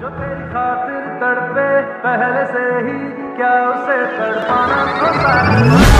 जो तेरी खातिर तड़पे पहले से ही, क्या उसे तड़पाना तो